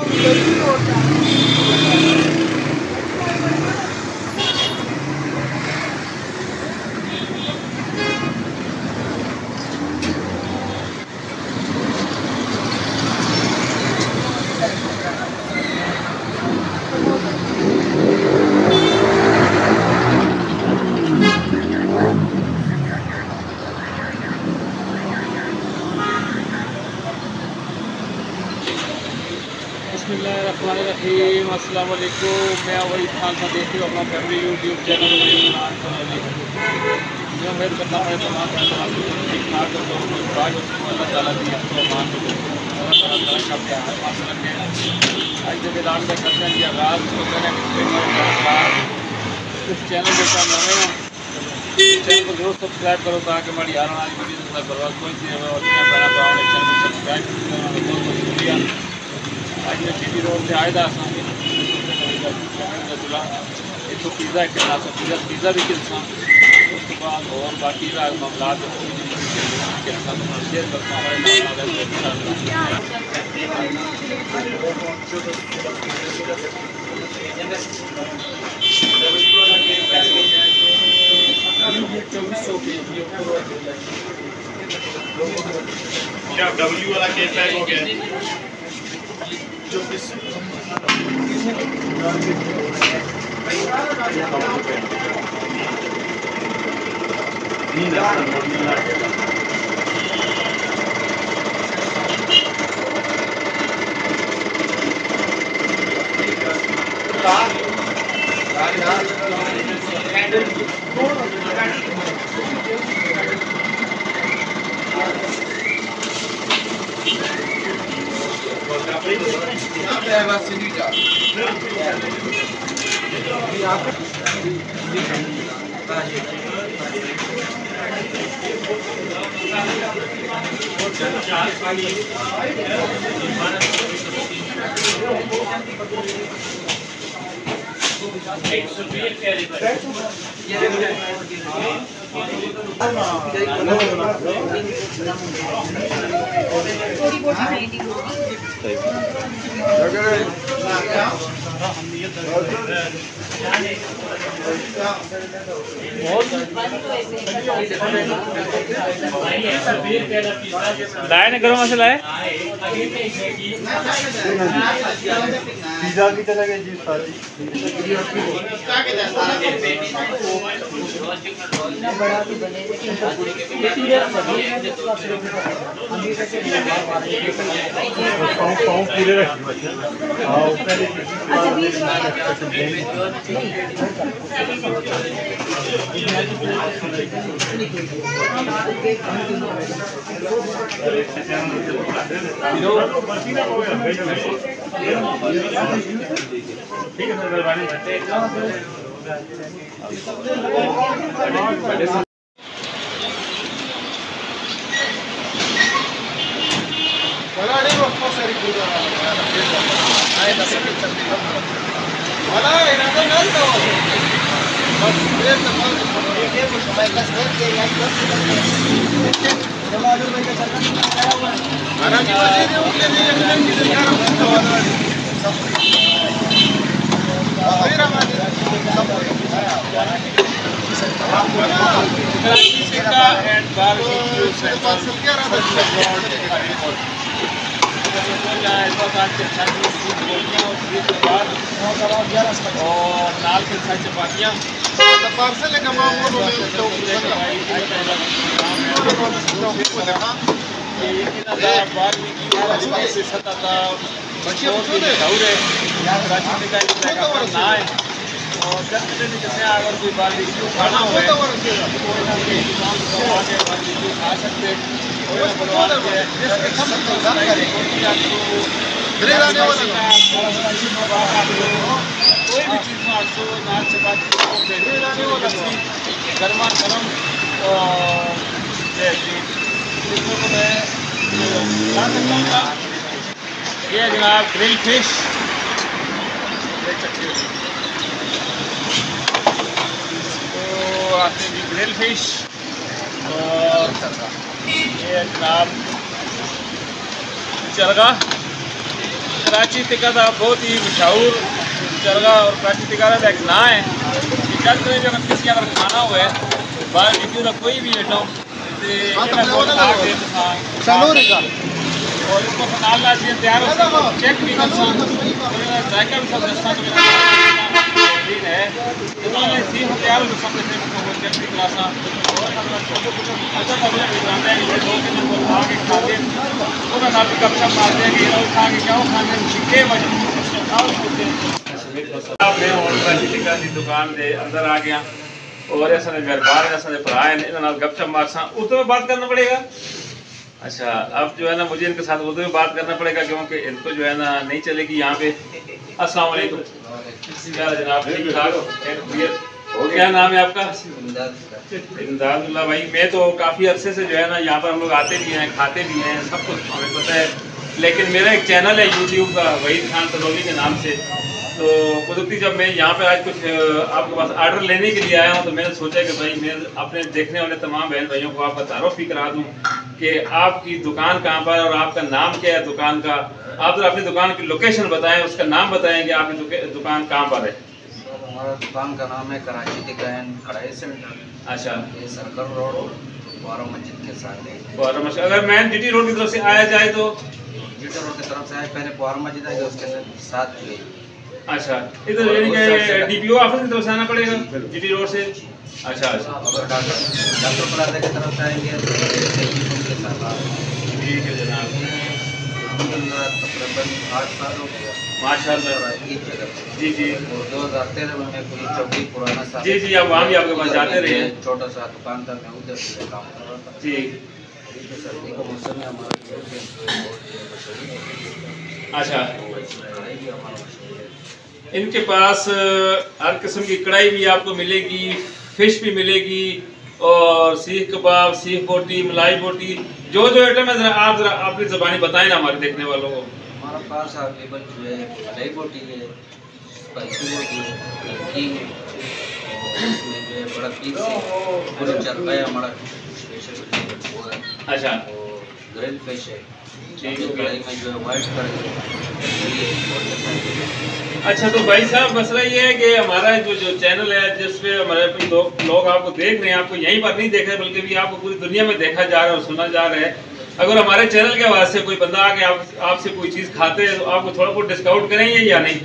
बिस्मिल्लाहिर्रहमानिर्रहीम। अस्सलाम वालेकुम। मैं वही खान सा देखती हूँ अपना फैमिली यूट्यूब चैनल जो उम्मीद करता हूँ तमाम ठीक ठाक हो। अल्लाह ताला दी अमान आज जब ऐलान में करते हैं कि आगाज़ तो मैंने इस चैनल के साथ नवे हो चैनल को जरूर सब्सक्राइब करो ताकि हमारी हर आने वीडियो से बर्बाद कोई सी और बहना भाव ने चैनल को सब्सक्राइब करना बहुत बहुत शुक्रिया। आज मैं जीटी रोड से आए था इतो पिज़्ज़ा खिला पिज़्ज़ा भी खिलसा उसके बाद और बाकी मामला शेयर करता हूँ। क्या डब्ल्यू वाला के पैक हो गया? लाए ना गरम मसाला है पिज़्ज़ा की तरह के चीज़ सारी पाँव पूरे रखिए। ठीक है मेहरबानी। और नाल के साथ चपातियाँ पार्सल का मामला और जैसे अगर कोई बारबेक्यू खाना हो खा सकते कोई भी चीज़ में 800 नान चपाती गर्मा गर्म ये जनाब ग्रिल फिश देख सकते हो। तो आते हैं ग्रिल फिश और ये जनाब चरगा कराची टिक्का का बहुत ही मशहूर जगह और कराची टिक्का का एक ना है कि जब भी अगर किसी अगर खाना हुआ है बाहर वीडियो का कोई भी आइटम और इसको नाल ला दिए तैयार हो चेक भी कर जायका भी सब दस्ता है तो मैं सी हो तैयार हो सब से चेक भी करासा अच्छा तो ये जानते हैं कि दो दिन को खा के पूरा नाम कब सब मारते हैं कि लोग खा के क्या खाने के वजह मैं और कराची टिक्का की दुकान के अंदर आ गया और ऐसा घर बाहर ऐसा भरा है इन्होंने गपशप मारसा उर्दू में बात करना पड़ेगा। अच्छा अब जो है ना मुझे इनके साथ उर्दू में बात करना पड़ेगा क्योंकि इनको जो है ना नहीं चलेगी यहाँ पे। अस्सलाम वालेकुम। क्या जनाब ठीक ठाक क्या नाम है आपका? इमदादुल्लाह भाई। मैं तो काफ़ी अरसे से जो है ना यहाँ पर हम लोग आते भी हैं खाते भी हैं सब कुछ हमें पता है, लेकिन मेरा एक चैनल है यूट्यूब का वहीद खान तनौली के नाम से। तो कुदरती जब मैं यहाँ पे आज कुछ आपके पास आर्डर लेने के लिए आया हूँ तो मैंने सोचा कि भाई मैं अपने देखने वाले तमाम बहन भाइयों को आपका तारुफ भी करा दूँ कि आपकी दुकान कहाँ पर और आपका नाम क्या है दुकान का। आप तो अपनी दुकान की लोकेशन बताएं, उसका नाम बताएं कि आपकी दुकान कहाँ पर है। हमारा दुकान का नाम है कराची टिक्का एंड कढ़ाई सेंटर। अच्छा, ये सर्कल रोड बारा मस्जिद के साथ है। बारा मस्जिद अगर मैं जीटी रोड की तरफ से आया जाए तो जीटी रोड की तरफ से आए पहले बारा मस्जिद आएगा उसके साथ जो। अच्छा इधर यानी कि डीपीओ ऑफिस की तरफ से आना पड़ेगा जीटी रोड से। अच्छा अच्छा अगर डॉक्टर प्लाजा की तरफ से आएंगे तो उनके साथ ठीक है जनाब। तकरीबन 8 साल हो गया माशाल्लाह। जी जी 2013 में मैं पूरी चौकी पुराना साल जी जी आप वहाँ भी आपके पास जाते रहे हैं। छोटा सा दुकान था मैं उधर से काम कर रहा था जी। सर्दी का मौसम है हमारा। अच्छा कढ़ाई भी हमारा मशहूर है। इनके पास हर किस्म की कढ़ाई भी आपको मिलेगी, फिश भी मिलेगी और सीख कबाब, सीख बोटी, मलाई बोटी, जो आइटम है आप जरा अपनी ज़बानी बताएं ना हमारे देखने वालों को। हमारा पास अवेलेबल जो है मलाई बोटी है, स्पाइसी बोटी है, नमकीन है और इसमें जो है बड़ा पीस है, पूरा चरका है हमारा स्पेशल वो है। अच्छा और ग्रिल फिश है ठीक है। कढ़ाई में जो है वाइट कर अच्छा तो भाई साहब मसला ये है कि हमारा जो चैनल है जिसपे हमारे लोग आपको देख रहे हैं, आपको यहीं पर नहीं देख रहे बल्कि भी आपको पूरी दुनिया में देखा जा रहा है और सुना जा रहा है। अगर हमारे चैनल के वास्ते कोई बंदा आके आपसे कोई चीज़ खाते हैं तो आपको थोड़ा बहुत डिस्काउंट करेंगे या नहीं?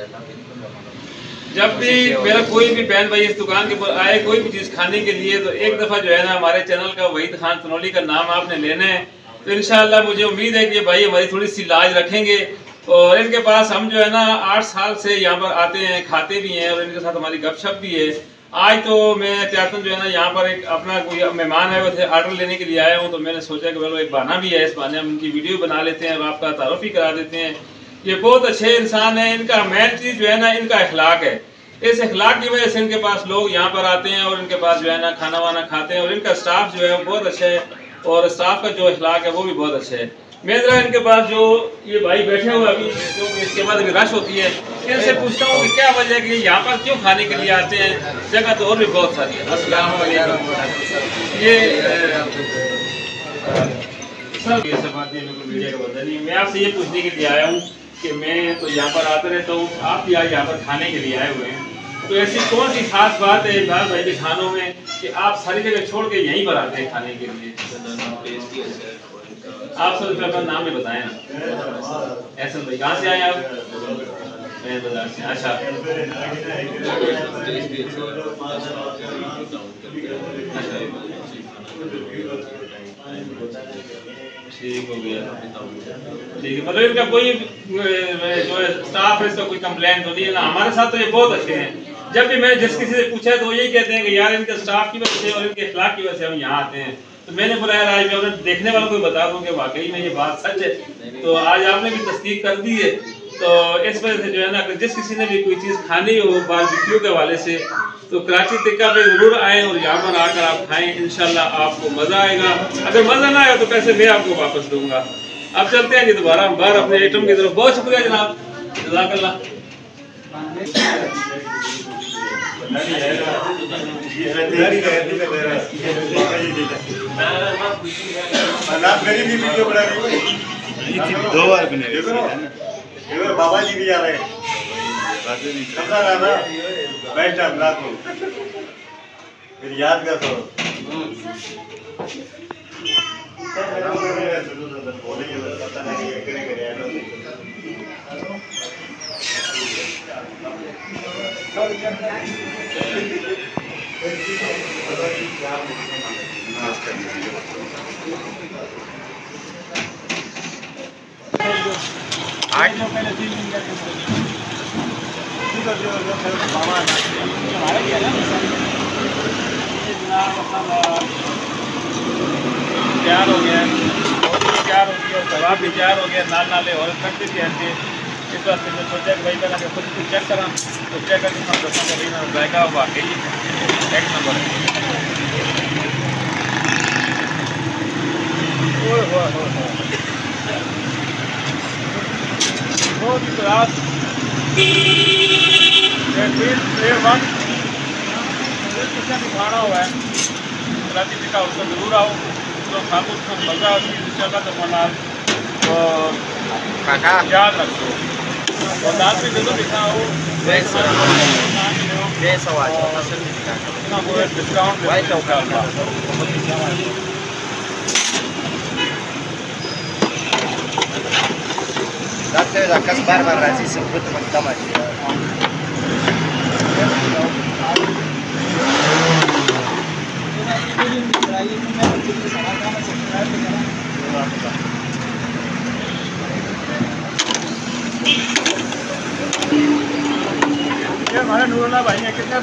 जब भी मेरा कोई भी बहन भाई इस दुकान के ऊपर आए कोई भी चीज़ खाने के लिए तो एक दफ़ा जो है ना हमारे चैनल का वहीद खान तनौली का नाम आपने लेना है। तो इंशाल्लाह मुझे उम्मीद है कि भाई हमारी थोड़ी सी लाज रखेंगे और इनके पास हम जो है ना 8 साल से यहाँ पर आते हैं खाते भी हैं और इनके साथ हमारी गपशप भी है। आज तो मैं त्यातन जो है ना यहाँ पर एक अपना कोई मेहमान है वैसे आर्डर लेने के लिए आया हूँ तो मैंने सोचा कि चलो एक बहाना भी है, इस बहाने हम इनकी वीडियो बना लेते हैं और आपका तारुफ भी करा देते हैं। ये बहुत अच्छे इंसान है। इनका मेन चीज़ जो है ना इनका अखलाक है। इस अखलाक की वजह से इनके पास लोग यहाँ पर आते हैं और इनके पास जो है ना खाना वाना खाते हैं और इनका स्टाफ जो है बहुत अच्छा है और स्टाफ का जो अखलाक है वो भी बहुत अच्छा है। मैं जरा इनके पास जो ये भाई बैठे हुए अभी जो इसके बाद अभी रश होती है इनसे पूछता हूँ कि क्या वजह है कि यहाँ पर क्यों खाने के लिए आते हैं। जगह तो और भी बहुत सारी है। अस्सलाम वालेकुम। ये सब बातें मीडिया का पता नहीं। मैं आपसे ये पूछने के लिए आया हूँ कि मैं तो यहाँ पर आते रहता हूँ, आप भी आज यहाँ पर खाने के लिए आए हुए हैं तो ऐसी कौन सी खास बात है इमरान भाई के खानों में कि आप सारी जगह छोड़ के यहीं पर आते हैं खाने के लिए? आप सब अपना नाम भी बताएं ना। ऐसा भाई कहाँ से आए आप? मैं बाजार से। अच्छा ठीक हो गया। ठीक है मतलब इनका कोई जो है स्टाफ है इसका कोई कंप्लेंट तो नहीं है ना? हमारे साथ तो ये बहुत अच्छे हैं। जब भी मैं जिस किसी से पूछा है तो यही कहते हैं कि यार इनके स्टाफ की वजह से और इनके अखलाक की वजह से हम यहाँ आते हैं। तो मैंने बोला यार आज मैं अपने देखने वालों को बता दूं कि वाकई में ये बात सच है। तो आज आपने भी तस्दीक कर दी है। तो इस वजह से जो है ना अगर जिस किसी ने भी कोई चीज़ खानी हो बारबेक्यू के हवाले से तो कराची टिक्का पे ज़रूर आएँ और यहाँ पर आकर आप खाएँ। इंशाल्लाह आपको मज़ा आएगा। अगर मज़ा ना आया तो पैसे मैं आपको वापस दूँगा। अब चलते हैं जी दोबारा हम बाहर अपने आइटम की तरफ। बहुत शुक्रिया जनाब, जज़ाकल्लाह। दो बार बने बाबा जी भी आ रहे हैं। बेस्ट अल्लाह को फिर याद कर तो तैयार हो गया, तैयार हो गया, कबाब भी तैयार हो गया, नाल नाले और करते थे ऐसे। इस वास्ते मैं सोचा कि भाई पहले खुद कुछ चेक करा, तो चेक करके मैं दसूँगा भाई ना जाएगा वाकई एक नंबर है। रात खाना हुआ है राती टिका उसको जरूर आओ तो खाको उसको मजा इंशाल्लाह तो मना और याद रखो और दाल भी जरूर दिखाओ discount Date la casa bárbara, así se puede montar más. ये हमारे नूरुल्लाह भाई है कितना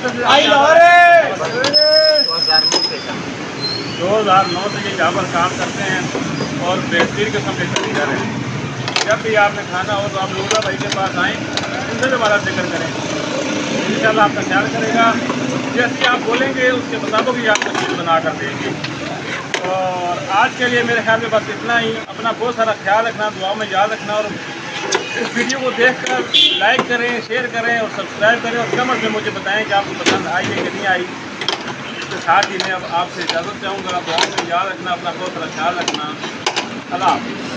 2009 से ये यहाँ पर काम करते हैं और बेहतरीन किस्म के कारीगर हैं। जब भी आपने खाना हो तो आप नूरुल्लाह भाई के पास आएँ, उनसे भी हमारा जिक्र करें, इंशाल्लाह आपका ख्याल करेगा। जैसे आप बोलेंगे उसके मुताबिक ही आपको चीज़ बना कर देंगे। और आज के लिए मेरे ख्याल में बस इतना ही। अपना बहुत सारा ख्याल रखना, दुआ में याद रखना और इस वीडियो को देखकर लाइक करें, शेयर करें और सब्सक्राइब करें और कमेंट में मुझे बताएं कि आपको पसंद आई है कि नहीं आई। इसके साथ ही मैं अब आपसे इजाज़त चाहूँगा। दुआ में याद रखना, अपना बहुत सारा ख्याल रखना। अल्लाह हाफ़िज़।